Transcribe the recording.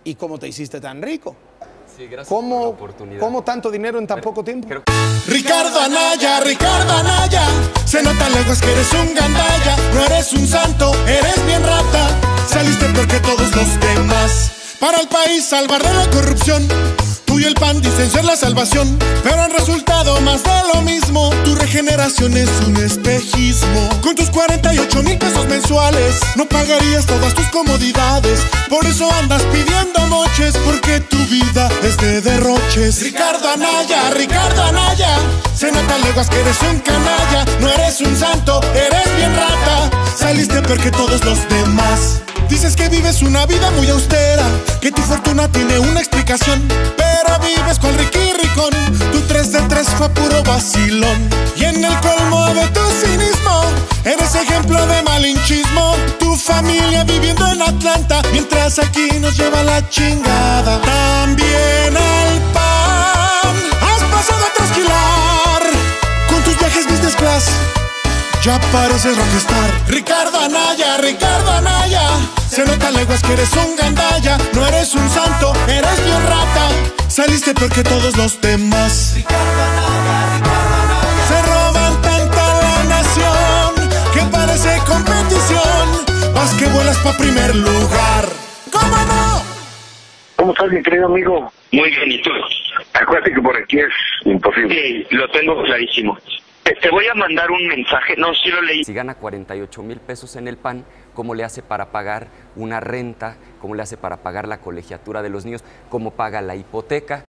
¿Y cómo te hiciste tan rico? Sí, gracias por la oportunidad. ¿Cómo tanto dinero en tan poco tiempo? Ricardo Anaya, se nota leguas que eres un gandalla. No eres un santo, eres bien rata. Saliste peor que todos los demás. Para el país salvar de la corrupción, tú y el PAN dicen ser la salvación, pero han resultado más de lo mismo. Tu regeneración es un espejismo. Con tus 48,000 pesos mensuales no pagarías todas tus comodidades. Por eso andas pidiendo moches, porque tu vida es de derroches. Ricardo Anaya, se nota leguas que eres un canalla. No eres un santo, eres bien rata. Saliste peor que todos los demás. Dices que vives una vida muy austera, que tu fortuna tiene una explicación, pero vives cual riquirricón. Tu 3 de 3 fue puro vacilón. Y en el colmo de tu cinismo, eres ejemplo de malinchismo. Tu familia viviendo en Atlanta, mientras aquí nos lleva la chingada. También al PAN has pasado a trasquilar con tus viajes business class. Ya pareces rockstar. Ricardo Anaya, se nota leguas que eres un gandalla. No eres un santo, eres bien rata. Saliste peor que todos los demás. Ricardo Anaya, se roban tanta la nación que parece competición. Vas que vuelas pa' primer lugar. ¿Cómo no? ¿Cómo estás, mi querido amigo? Muy bien, ¿y tú? Acuérdate que por aquí es imposible. Sí, lo tengo clarísimo. Te voy a mandar un mensaje, no, sí lo leí. Si gana 48,000 pesos en el PAN, ¿cómo le hace para pagar una renta? ¿Cómo le hace para pagar la colegiatura de los niños? ¿Cómo paga la hipoteca?